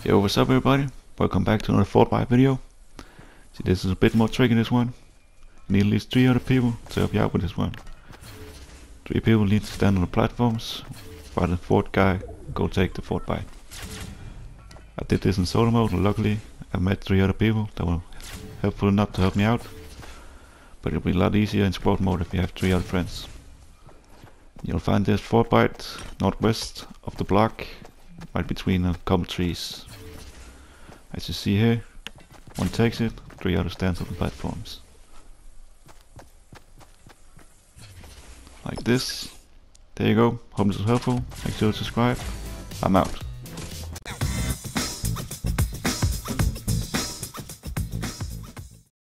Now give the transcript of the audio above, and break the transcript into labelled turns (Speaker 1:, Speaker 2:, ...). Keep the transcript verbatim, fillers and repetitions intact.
Speaker 1: Yo, what's up everybody? Welcome back to another Fortbyte video. See, this is a bit more tricky, this one. You need at least three other people to help you out with this one. Three people need to stand on the platforms while the fourth guy go take the Fortbyte. I did this in solo mode and luckily I met three other people that were helpful enough to help me out. But it'll be a lot easier in squad mode if you have three other friends. You'll find this Fortbyte northwest of the block, right between a couple trees. As you see here, one takes it, three others stands on the platforms. Like this. There you go. Hope this was helpful. Make sure to subscribe. I'm out.